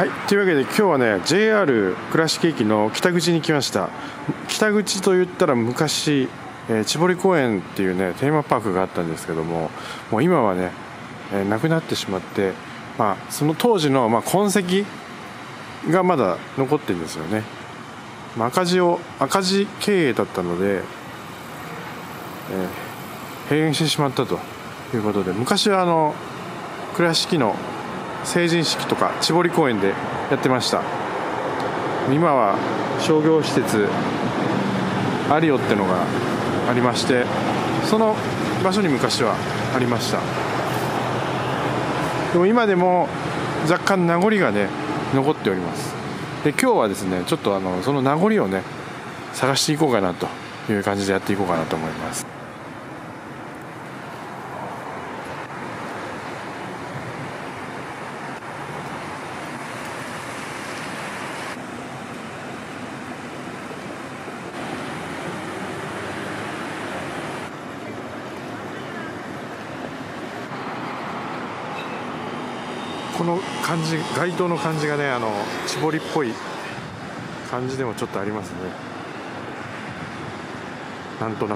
はい、というわけで今日はね JR 倉敷駅の北口に来ました。北口といったら昔、千堀公園っていうねテーマパークがあったんですけども、もう今はね、なくなってしまって、その当時の痕跡がまだ残ってるんですよね。赤字経営だったので、閉園してしまったということで、昔は倉敷の成人式とか千堀公園でやってました。今は商業施設アリオってのがありまして、その場所に昔はありました。でも今でも若干名残がね残っております。で今日はですねちょっとその名残をね探していこうかなという感じでやっていこうかなと思います。この感じ、街灯の感じがね千堀っぽい感じでもちょっとありますね、なんとなく。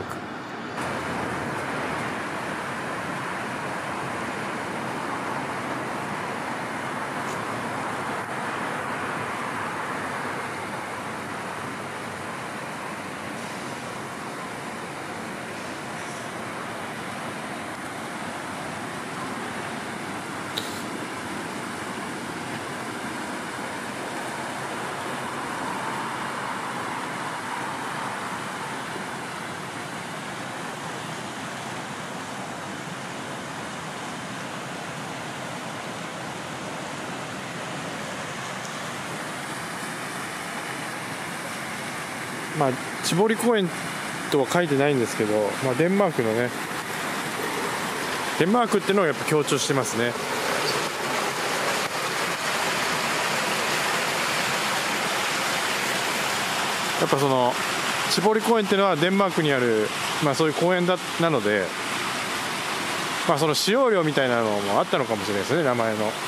千堀公園とは書いてないんですけど、デンマークのねデンマークっていうのをやっぱ強調してますね。やっぱその千堀公園っていうのはデンマークにある、そういう公園なので、その使用料みたいなのもあったのかもしれないですね、名前の。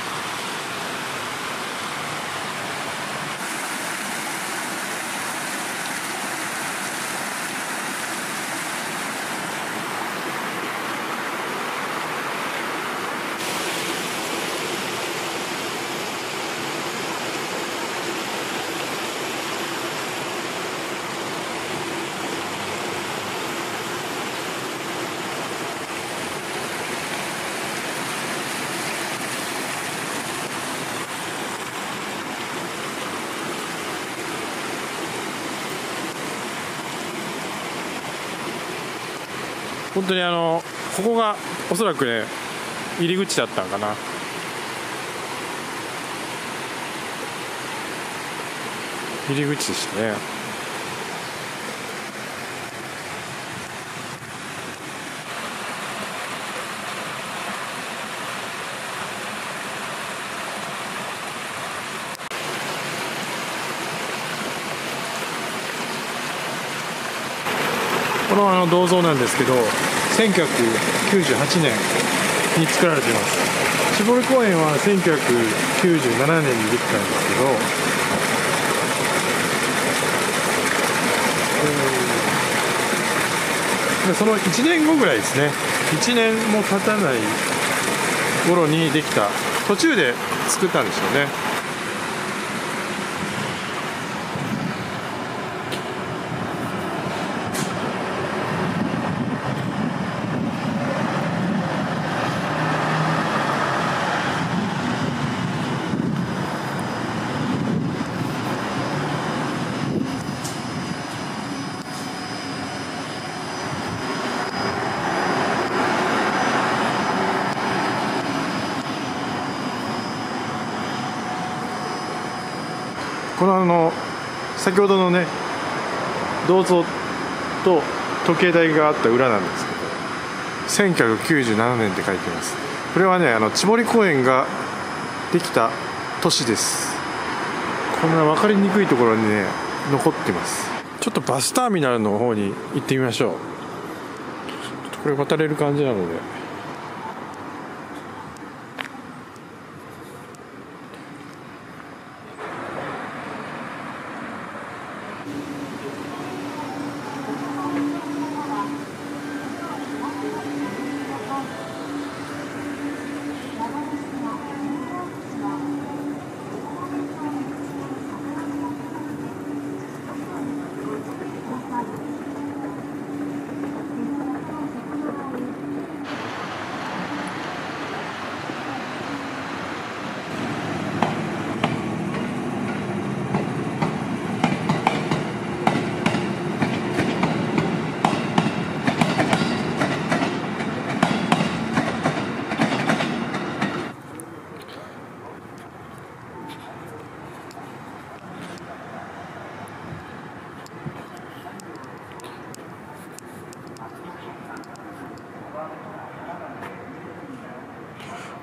本当にここがおそらくね入り口だったのかな。入り口でしたね。この銅像なんですけど、1998年に作られています。千堀公園は1997年にできたんですけど、その1年後ぐらいですね、1年も経たない頃にできた、途中で作ったんでしょうね。この先ほどのね銅像と時計台があった裏なんですけど、1997年って書いてます。これはね千堀公園ができた年です。こんな分かりにくいところにね残ってます。ちょっとバスターミナルの方に行ってみましょう。これ渡れる感じなので、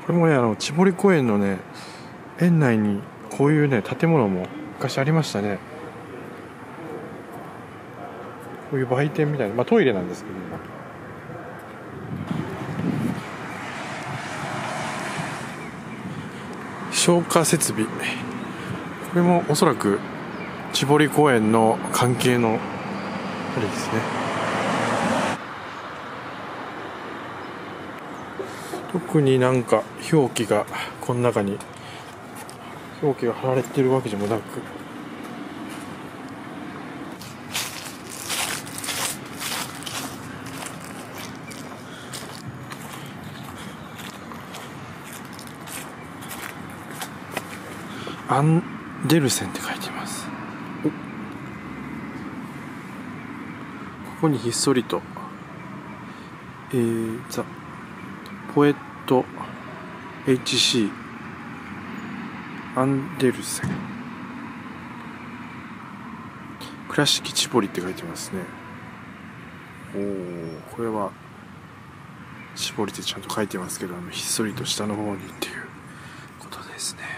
これもね千堀公園のね園内にこういうね建物も昔ありましたね。こういう売店みたいな、トイレなんですけど、消火設備、これもおそらく千堀公園の関係のあれですね。特になんか表記がこの中に表記が貼られているわけでもなく、アンデルセンって書いています。ここにひっそりとザ・ポエット HC アンデルセン倉敷千堀って書いてますね。これは千堀ってちゃんと書いてますけど、ひっそりと下の方にっていうことですね。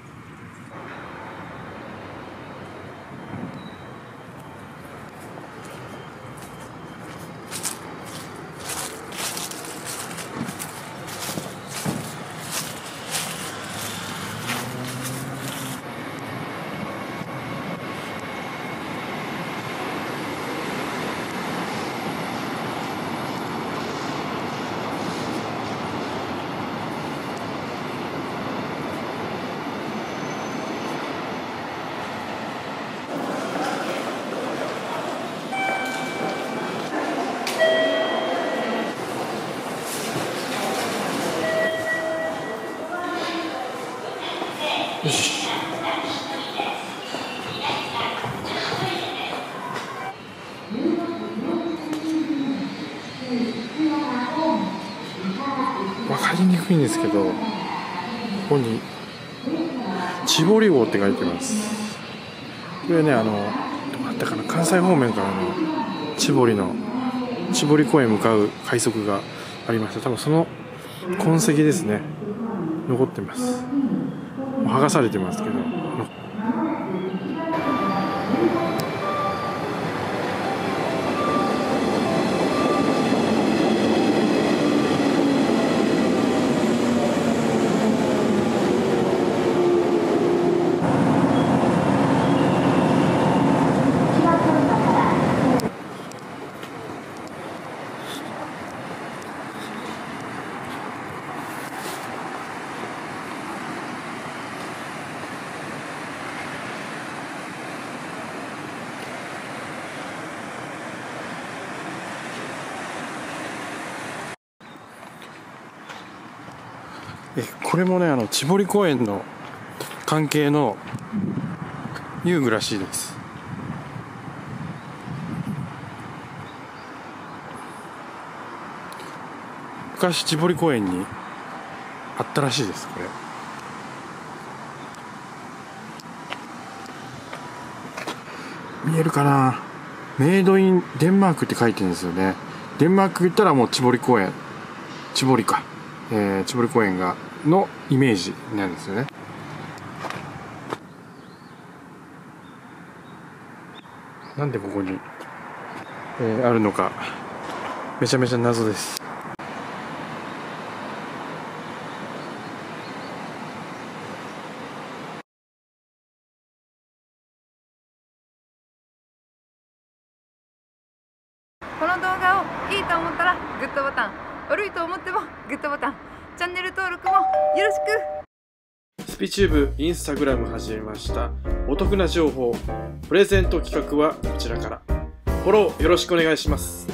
よし。わかりにくいんですけど、ここに千堀号って書いてます。これね、どうだったかな、関西方面からの千堀公園へ向かう快速がありました。多分その痕跡ですね、残ってます。剥がされてますけど、これもね千堀公園の関係の遊具らしいです。昔千堀公園にあったらしいです。これ見えるかな、メイドインデンマークって書いてるんですよね。デンマーク行ったらもう千堀公園、千堀公園のイメージなんですよね。なんでここに、あるのかめちゃめちゃ謎です。 この動画をいいと思ったらグッドボタン、悪いと思ってもグッドボタン、チャンネル登録もよろしく。 スピチューブインスタグラム始めました。お得な情報プレゼント企画はこちらからフォローよろしくお願いします。